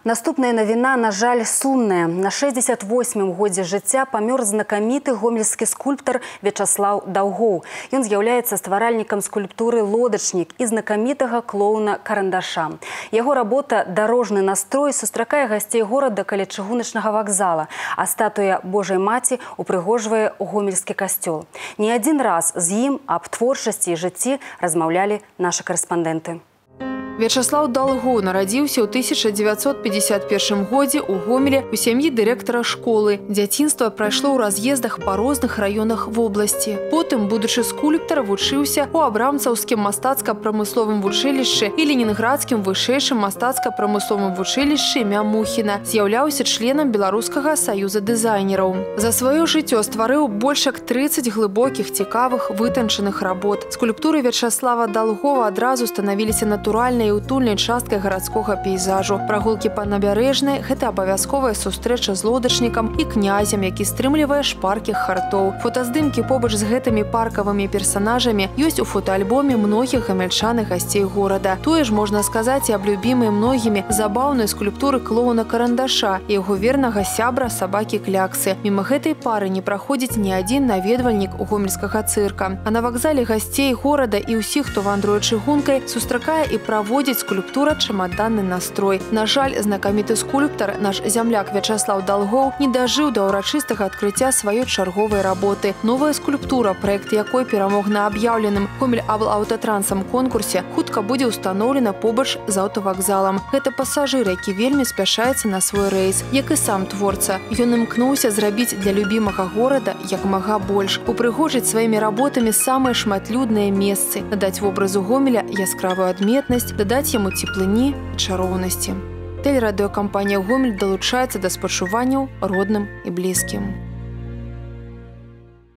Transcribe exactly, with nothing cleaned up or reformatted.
Наступная навіна, на жаль, сумная. На шэсцьдзесят восьмым годзе жыцця памёр знакаміты гомельскі скульптар Вячаслаў Даўгоў. Ён з'яўляецца стваральнікам скульптуры «Лодачнік» і знакамітага клоуна Карандаша. Яго работа «Дарожны настрой» сустракае гасцей горада каля чыгуначнага вакзала, а статуя Божай Маці упрыгожвае гомельскі касцёл. Не адзін раз з ім аб творчасці і жыцці размаўлялі нашы карэспандэнты. Вячаслаў Даўгоў нарадзіўся ў тысяча дзевяцьсот пятьдесят первым годзе ў Гомелі у сям'і дырэктара школы. Дзяцінства прайшло ў раз'ездах па розных раёнах вобласці. Потым, будучы скульптар, вучыўся ў абрамцаўскім мастацка-прамысловым вучылішчы і ленінградскім вышэйшым мастацка-прамысловым вучылішчы імя Мухіна. З'яўляўся членам Беларускага саюза дызайнераў. За сваё жыццё стварыў больш як трыццаць глыбокіх, цікавых, вытанчаных работ. Скульптуры Вячаслава Даўгова адразу станавіліся натуральнай і утульнай часткай гарадскога пейзажу. Прагулкі па набярэжнай – гэта абавязковая сустрэча з лодачнікам і князем, які стрымлівае шпаркіх хартоў. Фотаздымкі побач з гэтымі паркавымі персанажамі ёсць у фотоальбоме многіх гамельчан і гасцей горада. Тое ж можна сказаць і аб любімай многімі забаўнай скульптуры клоуна Карандаша і яго вернага сябра сабакі Кляксы. Міма гэтай пары не праходзіць ні адзін наведвальнік гомельскага цырка. А на вакзале гасцей горада і ўсіх, хто вандруе чыгункай, сустракае і праводзіць Водзіць скульптура «Чамаданны настрой». На жаль, знакаміты скульптар, наш зямляк Вячаслаў Даўгоў, не дажыў да ўрачыстага адкрыцця сваёй чарговай работы. Новая скульптура, праект якой перамог на аб'яўленым Гомель-Аблаўтатрансам конкурсе, хутка будзе ўстаноўлена побач з аўтавакзалам. Гэта пасажыр, які вельмі спяшаецца на свой рэйс, як і сам творца. Ён імкнуўся зрабіць для любімага горада як мага больш, упрыгожыць сваімі работамі самыя шматлюдныя месцы, надаць вобразу Гомеля яскравую адметнасць, дадаць яму цеплыні і чароўнасці. Тэлерадыёкампанія «Гомель» далучаецца да спачуванняў родным і блізкім.